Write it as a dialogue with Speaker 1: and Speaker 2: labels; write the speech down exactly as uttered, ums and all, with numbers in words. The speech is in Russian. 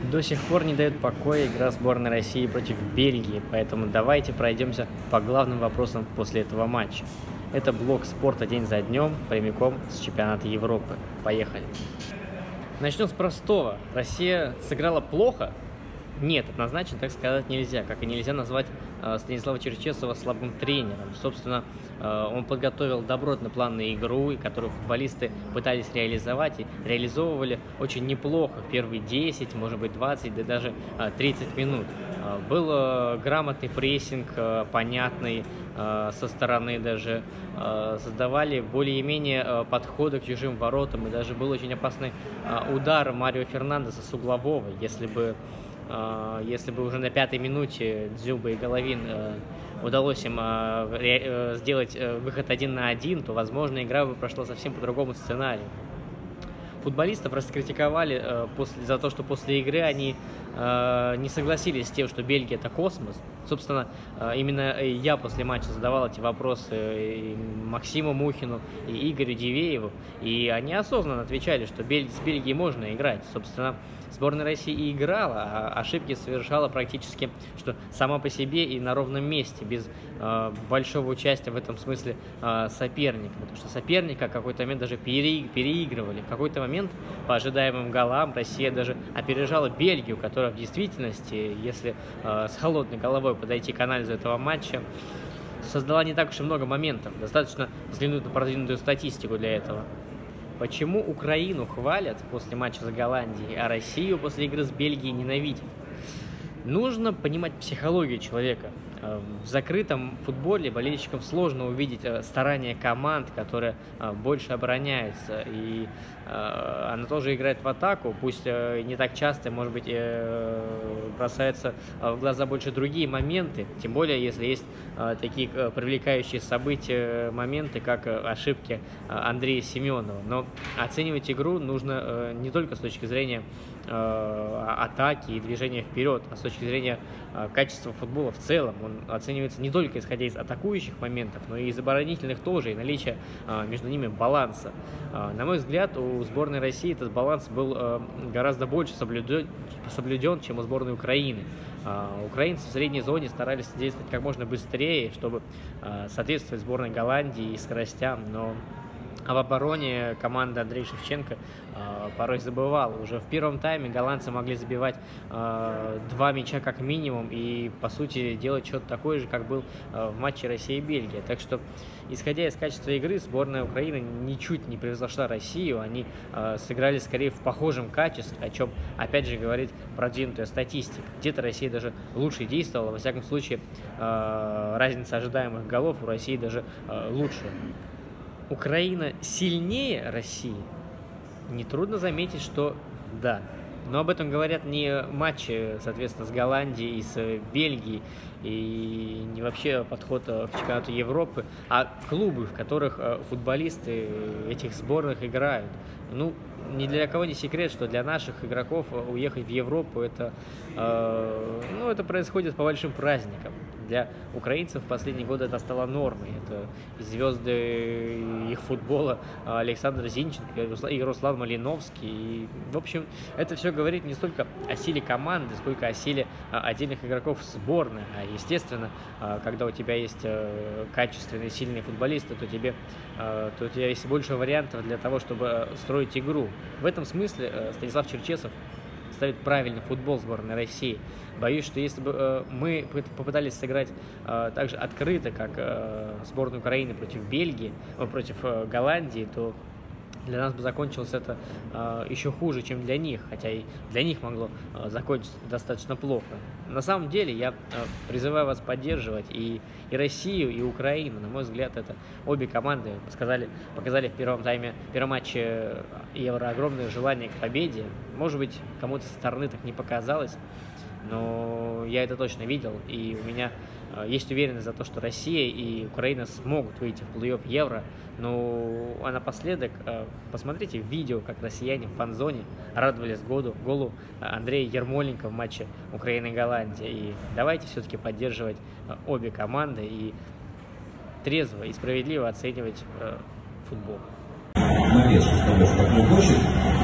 Speaker 1: До сих пор не дает покоя игра сборной России против Бельгии, поэтому давайте пройдемся по главным вопросам после этого матча. Это блок спорта день за днем, прямиком с чемпионата Европы. Поехали! Начнем с простого. Россия сыграла плохо? Нет, однозначно так сказать нельзя, как и нельзя назвать э, Станислава Черчесова слабым тренером. Собственно, э, он подготовил добротный план на игру, которую футболисты пытались реализовать и реализовывали очень неплохо в первые десять, может быть двадцать, да даже э, тридцать минут. Э, был э, грамотный прессинг, э, понятный, э, со стороны даже э, создавали более-менее э, подходы к чужим воротам, и даже был очень опасный э, удар Марио Фернандеса с углового, если бы Если бы уже на пятой минуте Дзюба и Головин э, удалось им э, э, сделать э, выход один на один, то, возможно, игра бы прошла совсем по другому сценарию. Футболистов раскритиковали э, после, за то, что после игры они э, не согласились с тем, что Бельгия – это космос. Собственно, э, именно я после матча задавал эти вопросы и Максиму Мухину и Игорю Дивееву, и они осознанно отвечали, что Бель... с Бельгией можно играть. Собственно, сборная России и играла, а ошибки совершала практически что сама по себе и на ровном месте, без э, большого участия в этом смысле э, соперника. Потому что соперника в какой-то момент даже пере... переигрывали. В какой-то момент по ожидаемым голам Россия даже опережала Бельгию, которая в действительности, если э, с холодной головой подойти к анализу этого матча, создала не так уж и много моментов. Достаточно взглянуть на продвинутую статистику для этого. Почему Украину хвалят после матча с Голландией, а Россию после игры с Бельгией ненавидят? Нужно понимать психологию человека. В закрытом футболе болельщикам сложно увидеть старания команд, которые больше обороняются, и она тоже играет в атаку, пусть не так часто, может быть, бросаются в глаза больше другие моменты, тем более, если есть такие привлекающие события, моменты, как ошибки Андрея Семенова. Но оценивать игру нужно не только с точки зрения атаки и движения вперед, а с точки зрения качества футбола в целом. Он оценивается не только исходя из атакующих моментов, но и из оборонительных тоже, и наличия между ними баланса. На мой взгляд, у сборной России этот баланс был гораздо больше соблюден, соблюден чем у сборной Украины. Украинцы в средней зоне старались действовать как можно быстрее, чтобы соответствовать сборной Голландии и скоростям, но а в обороне команда Андрея Шевченко э, порой забывала. Уже в первом тайме голландцы могли забивать э, два мяча как минимум и, по сути, делать что-то такое же, как был э, в матче Россия и Бельгия. Так что, исходя из качества игры, сборная Украины ничуть не превзошла Россию. Они э, сыграли скорее в похожем качестве, о чем, опять же, говорит продвинутая статистика. Где-то Россия даже лучше действовала. Во всяком случае, э, разница ожидаемых голов у России даже э, лучше. Украина сильнее России? Нетрудно заметить, что да. Но об этом говорят не матчи, соответственно, с Голландией и с Бельгией, и не вообще подход к чемпионату Европы, а клубы, в которых футболисты этих сборных играют. Ну, ни для кого не секрет, что для наших игроков уехать в Европу, это, э, ну, это происходит по большим праздникам. Для украинцев в последние годы это стало нормой. Это звезды их футбола Александр Зинченко и Руслан Малиновский. И, в общем, это все говорит не столько о силе команды, сколько о силе отдельных игроков сборной. А, естественно, когда у тебя есть качественные, сильные футболисты, то, тебе, то у тебя есть больше вариантов для того, чтобы строить игру. В этом смысле Станислав Черчесов ставит правильный футбол сборной России. Боюсь, что если бы э, мы попытались сыграть э, так же открыто, как э, сборная Украины против Бельгии, э, против э, Голландии, то для нас бы закончилось это э, еще хуже, чем для них, хотя и для них могло э, закончиться достаточно плохо. На самом деле я э, призываю вас поддерживать и, и Россию, и Украину. На мой взгляд, это обе команды показали, показали в первом тайме, в первом матче Евро огромное желание к победе. Может быть, кому-то со стороны так не показалось, но я это точно видел, и у меня э, есть уверенность за то, что Россия и Украина смогут выйти в плей-офф Евро. Ну, а напоследок, э, посмотрите видео, как россияне в фан-зоне радовались году, голу Андрея Ермоленко в матче Украины и Голландии. И давайте все-таки поддерживать э, обе команды и трезво и справедливо оценивать э, футбол.
Speaker 2: Молодец, что с тобой,